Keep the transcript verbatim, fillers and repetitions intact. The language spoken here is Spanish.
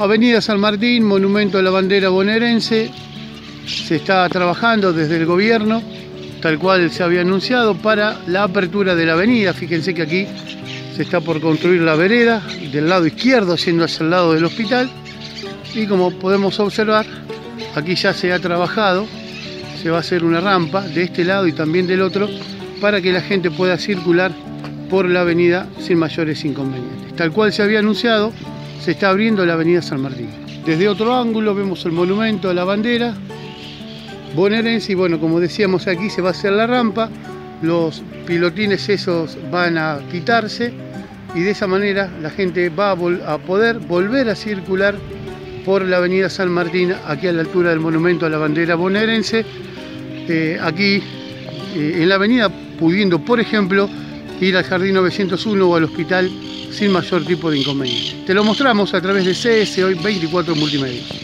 Avenida San Martín, monumento a la bandera bonaerense. Se está trabajando desde el gobierno, tal cual se había anunciado, para la apertura de la avenida. Fíjense que aquí se está por construir la vereda del lado izquierdo, yendo hacia el lado del hospital. Y como podemos observar, aquí ya se ha trabajado, se va a hacer una rampa de este lado y también del otro, para que la gente pueda circular por la avenida sin mayores inconvenientes. Tal cual se había anunciado, se está abriendo la avenida San Martín. Desde otro ángulo vemos el monumento a la bandera bonaerense y bueno, como decíamos, aquí se va a hacer la rampa, los pilotines esos van a quitarse y de esa manera la gente va a, a poder volver a circular por la avenida San Martín, aquí a la altura del monumento a la bandera bonaerense, eh, aquí eh, en la avenida, pudiendo, por ejemplo, ir al Jardín novecientos uno o al hospital sin mayor tipo de inconveniente. Te lo mostramos a través de C S Hoy veinticuatro Multimedios.